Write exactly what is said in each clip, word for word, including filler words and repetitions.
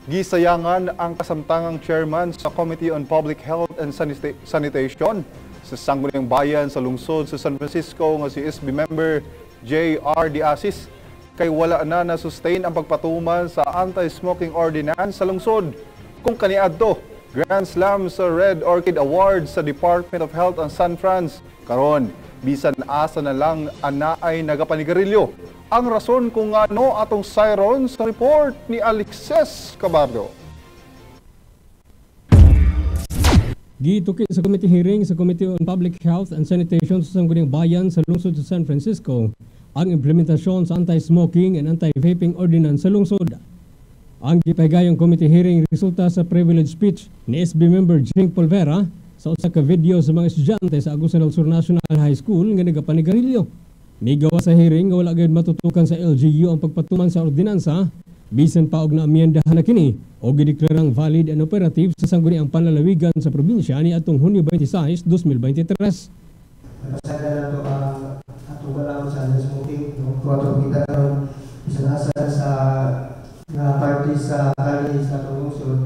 Gisayangan ang kasamtangang chairman sa Committee on Public Health and Sanita- Sanitation sa Sangguniang Bayan sa lungsod sa San Francisco nga si S B member J R Diasis kay wala na na-sustain ang pagpatuman sa anti-smoking ordinance sa lungsod. Kung kaniadto, Grand Slam sa Red Orchid Awards sa Department of Health ang San Franz. Karon, bisan asa na lang ana ay nagapanigarilyo. Ang rason kung ano atong siron sa report ni Alexis Cabardo. Gituki sa committee hearing sa Committee on Public Health and Sanitation sa Sangguniang Bayan sa lungsod sa San Francisco ang implementasyon sa anti-smoking and anti-vaping ordinance sa lungsod. Ang gipahigayong committee hearing resulta sa privilege speech ni S B member Jing Polvera sa usa ka video sa mga estudyante sa Agusan del Sur National High School nga nagapanigarilyo. Migawa sa hearing nga wala gayud matutukan sa L G U ang pagpatuman sa ordinansa bisan pa og naamyendahan na kini o gideklarang valid and operative sa sangguniang panlalawigan sa probinsya ni atong Hunyo twenty-six, twenty twenty-three. Pasada na ito ang atong wala sa smoking, tuwa-tuwa kita karon isa nasa sa nga party sa kali sa atong lungsod.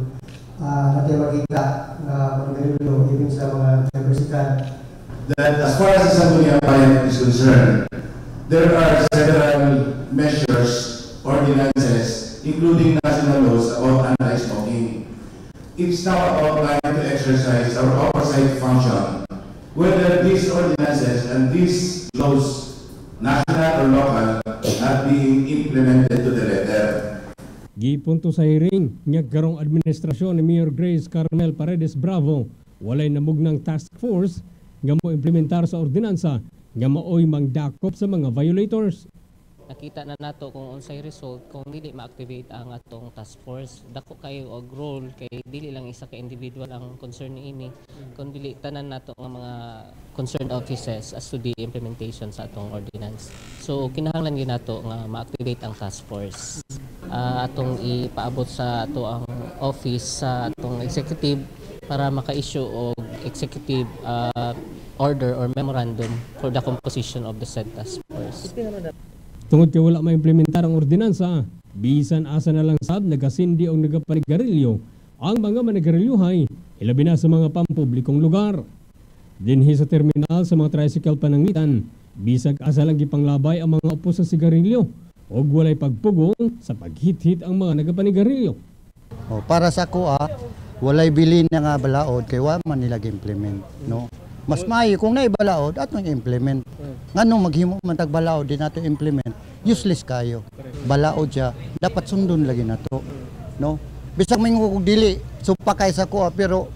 Natin makita na pagkarilyo even sa mga universidad. That as far as the Sangguniang Bayan is concerned, there are several measures, ordinances, including national laws about anti-smoking. It's now about time to exercise our oversight function, whether these ordinances and these laws, national or local, are being implemented to the letter. Gipunto sa hearing, nagkarong administrasyon ni Mayor Grace Carmel Paredes Bravo, walay namugnang task force nga mo implementar sa ordinansa nga maoy mangdakop sa mga violators. Nakita na nato kung unsay result kung dili ma-activate ang atong task force. Dako kayo og role kay dili lang isa ka individual ang concern niini, kun dili tanan nato nga mga concerned offices as to the implementation sa atong ordinance. So kinahanglan gyud nato nga ma-activate ang task force. Uh, atong ipaabot sa ato ang office sa atong executive para maka-issue og executive uh, order or memorandum for the composition of the said task force. Tungod kay wala ma-implementar ang ordinansa, bisan asa na lang sab nagasindi o nagapanigarilyo ang mga manigarilyohay, ilabi na sa mga pampublikong lugar. Dinhi sa terminal sa mga tricycle pananglitan, bisag asa lang gipanglabay ang mga upo sa sigarilyo o walay pagpugong sa paghit-hit ang mga nagapanigarilyo. O, para sa kuha, walay bilin na nga balaod kay wa man nila implement, no? Mas maayo kung naibalaod atong implement. Nganong maghimo man tag balaod din nato implement, useless kayo. Balaod siya, dapat sundon lagi nato, no? Bisag may kog dili supa kay sa kuha pero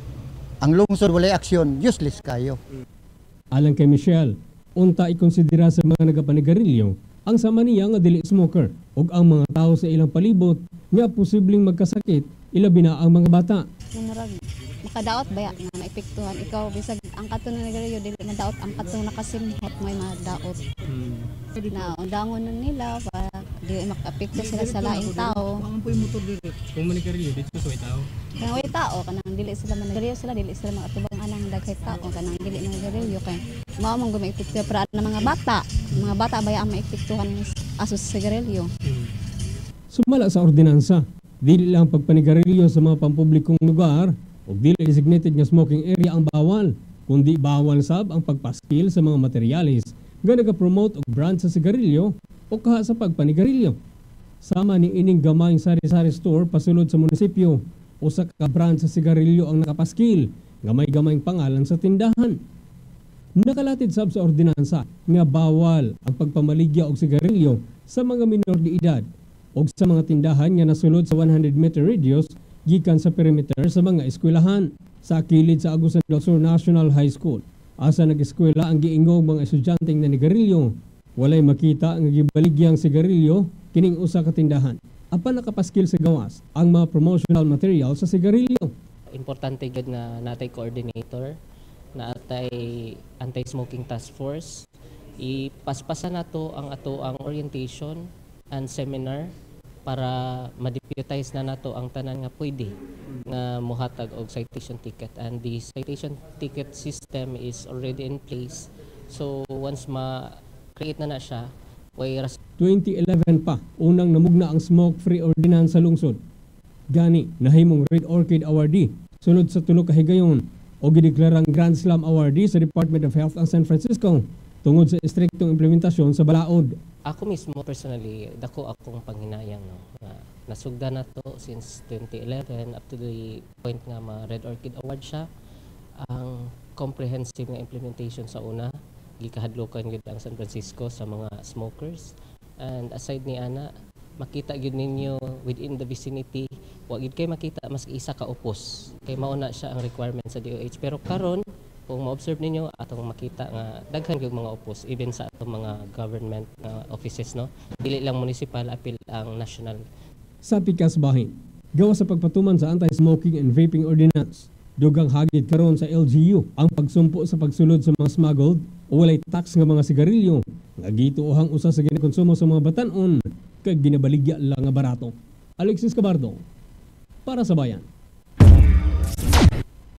ang lungsod walay aksyon, useless kayo. Alang kay Michelle, unta ikonsidera sa mga nagapanigarilyo ang sama niya nga dili smoker ug ang mga tao sa ilang palibot nga posibleng magkasakit, ilabi na ang mga bata. Murag makadaot ba nga maepektuhan ikaw bisag ang katon na nagareyo dili madaot ang katong nakasimhot may madaot. Hmm. Na undangon na nila para di makaapekto sila sa laing tao. Ang puy motor dili kung manigarilyo dito sa tao. Kanang way tao kanang dili sila manigarilyo sila dili sila makatubang anang daghay tao kanang dili manigarilyo kay mao man gumaepekto para na mga bata. Mga bata baya ang maepektuhan asus sa sigarilyo. Hmm. Sumala sa ordinansa, dili lang pagpanigarilyo sa mga pampublikong lugar o dili designated nga smoking area ang bawal, kundi bawal sab ang pagpaskil sa mga materyales nga nagapromote og brand sa sigarilyo o kaha sa pagpanigarilyo. Sama ni ining gamayng sari-sari store pasulod sa munisipyo, usa ka brand sa sigarilyo ang nakapaskil nga may gamayng pangalan sa tindahan. Nakalatid sab sa ordinansa nga bawal ang pagpamaligya og sigarilyo sa mga minor de edad o sa mga tindahan nga nasulod sa one hundred meter radius gikan sa perimeter sa mga eskwelahan sa kilid sa Agusan del Sur National High School. Asa nag-eskwela ang giingog mga estudyanteng nanigarilyo, walay makita nga gibaligyang sigarilyo kining usa ka tindahan. Apan nakapaskil sa gawas ang mga promotional material sa sigarilyo. Importante gud na natay coordinator, natay anti-smoking task force. Ipaspasan nato ang ato ang orientation and seminar para ma-deputize na nato ang tanan nga pwede nga mohatag og citation ticket, and the citation ticket system is already in place. So once ma-create na na siya, way twenty eleven pa unang namugna ang smoke-free ordinance sa lungsod. Gani nahimong Red Orchid Awardee sulod sa tulo ka higayon o gideklarang Grand Slam Awardee sa Department of Health ang San Francisco tungod sa istriktong implementasyon sa balaod. Ako mismo personally, dako akong panghinayang no. Na, nasugda na to since twenty eleven up to the point nga ma Red Orchid Award siya. Ang comprehensive nga implementation sa una, gikahadlokan gyud ang San Francisco sa mga smokers. And aside ni ana, makita gyud ninyo within the vicinity, wa gyud kay makita mas isa ka upos. Kay mauna siya ang requirement sa D O H. Pero karon kung ma-observe ninyo atong makita nga daghan gyud mga upos even sa atong mga government uh, offices no. Dili lang municipal apil ang national. Sa pikas bahin, gawa sa pagpatuman sa Anti-Smoking and Vaping Ordinance, dugang hagit karon sa L G U ang pagsumpo sa pagsulod sa mga smuggled o walay tax nga mga sigarilyo nga gituohang usa sa ginakonsumo sa mga batan-on kag ginabaligya lang nga barato. Alexis Cabardo para sa Bayan.